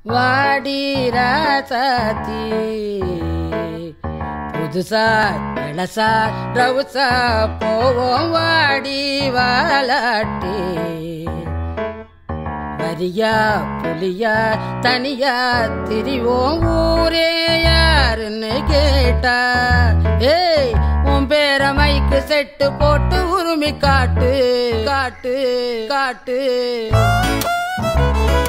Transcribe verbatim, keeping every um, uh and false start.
வாடி ராசாத்தி புதுசா இளசா ரவுசா போவோம் வாடி வாலாட்டி வரியா புலியா தனியா திரிவோம் ஊரே யாருன்னு கேட்டா ஏய் உன் பேர மைக்கு செட்டு போட்டு உரிமை காட்டு காட்டு காட்டு